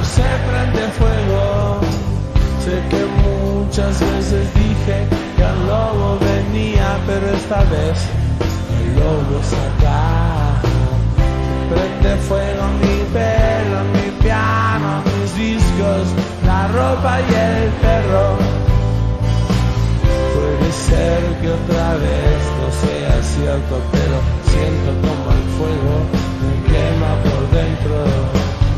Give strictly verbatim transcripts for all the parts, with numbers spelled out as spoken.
se prende fuego. Sé que muchas veces dije que el lobo venía, pero esta vez el lobo está acá. Prende fuego mi pelo, mi piano, mis discos, la ropa y el perro. Puede ser que otra vez no sea cierto, pero siento como el fuego me quema por dentro.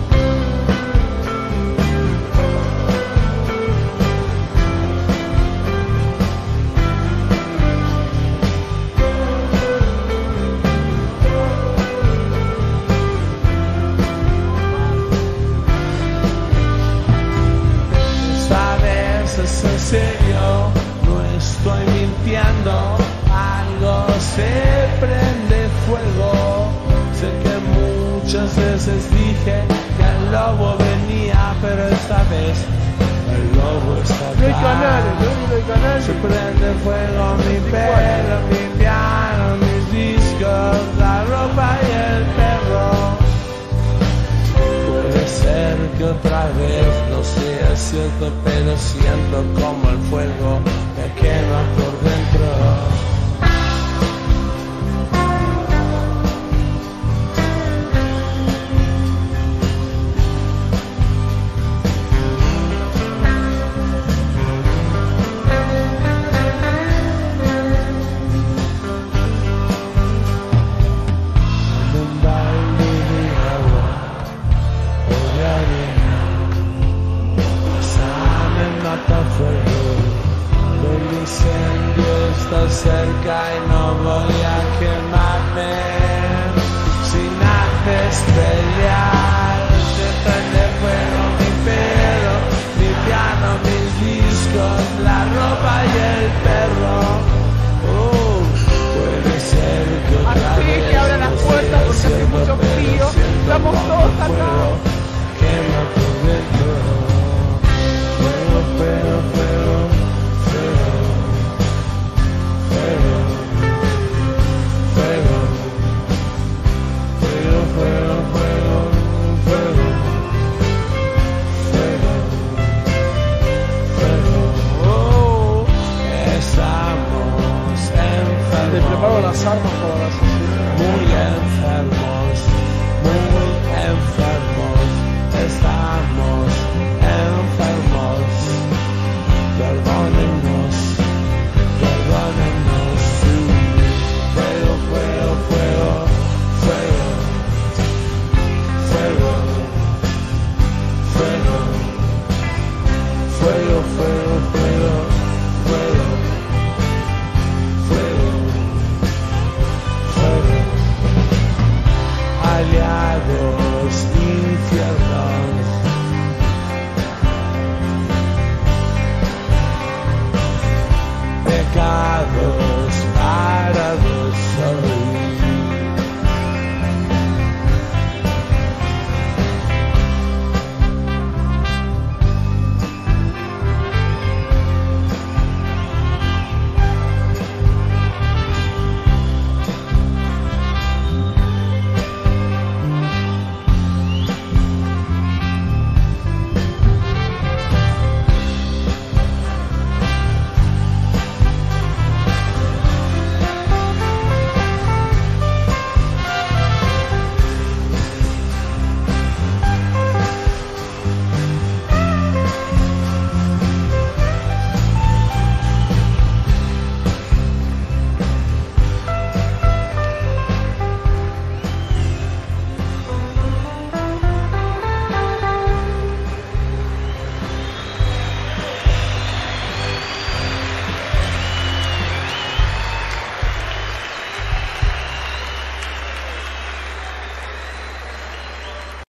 Es en serio, no estoy mintiendo, algo se prende fuego. Sé que muchas veces dije que el lobo venía, pero esta vez el lobo está acá. No hay canales, no hay canales. Se prende fuego mi pelo, mi piano, mis discos, la ropa y el perro. Puede ser que otra vez no sea cierto, pero siento como el fuego me quema por dentro. El incendio está cerca y no voy a quemarme. Si naces pelear, se prende fuego mi pelo, mi piano, mis discos, la ropa y el perro. Oh, puede ser que otra Así vez que abran las no puertas porque sea hace cierto, mucho pero frío. siento Estamos como todos el acá. fuego quema por dentro. Fuego, fuego, fuego, fuego, fuego, fuego, fuego, fuego, fuego, fuego, fuego, fuego. Oh, estamos enfermos. Te preparo las armas para